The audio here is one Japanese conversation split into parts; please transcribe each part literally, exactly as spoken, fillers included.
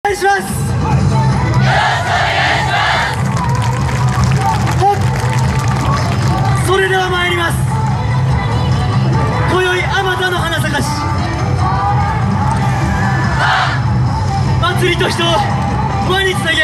願いします。それでは参ります。今宵あまたの花咲かし、祭りと人を輪につなげ、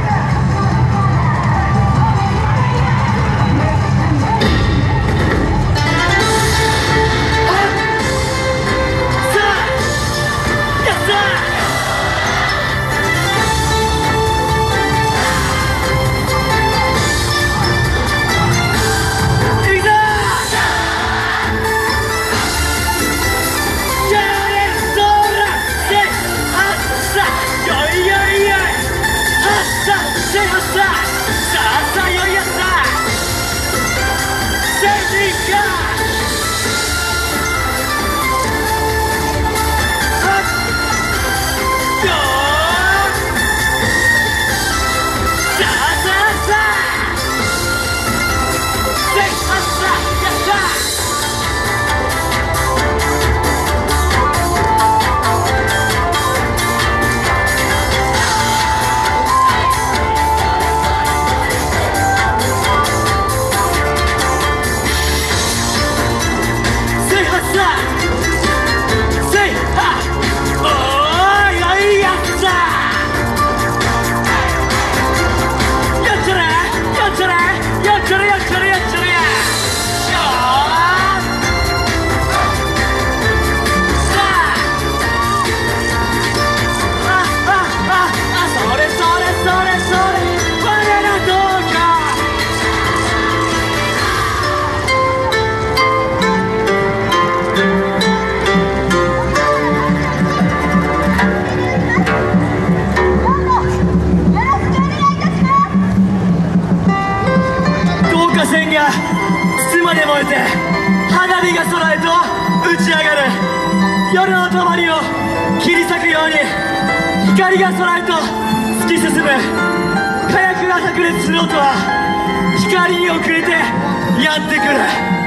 線が筒まで燃えて花火が空へと打ち上がる。夜の帳を切り裂くように光が空へと突き進む。火薬が炸裂する音は光に遅れてやってくる。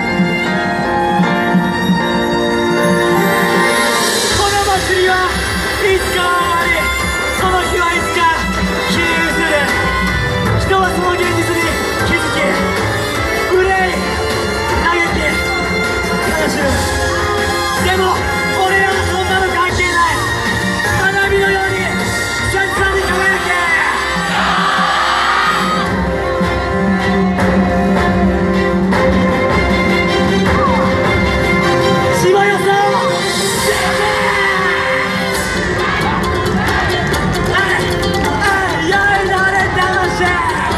この祭りはいつかは終わり、その日はいつか消え失せる。人はその現実に気づき、憂い、嘆き、悲しむ。でも俺らはそんなの関係ない。花火のようにさっさに輝け。しわよさをせめあいやいなれ楽しい。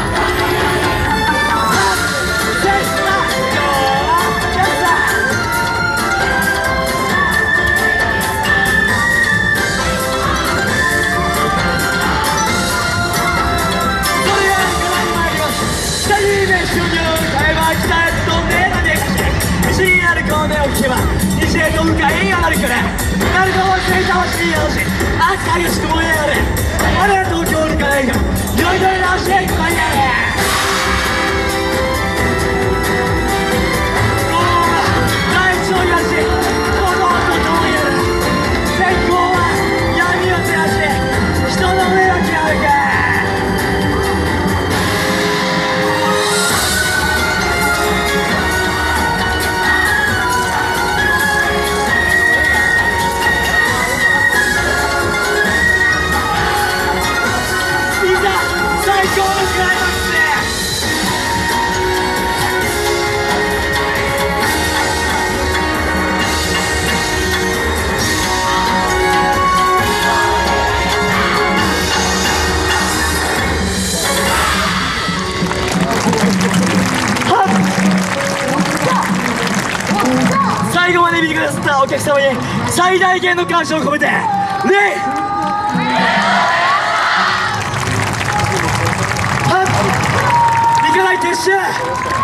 西へと向かい上がるくれ。誰ともしていた欲しいよし、熱激しく燃え上がる。我ら東京に帰るがよいどい直していくかいやれ。大地を揺らし、この音とも言える。天候は闇を照らし、人の目をきらめけ。最後まで見てくださったお客様に最大限の感謝を込めて礼。はっ、行かない撤収。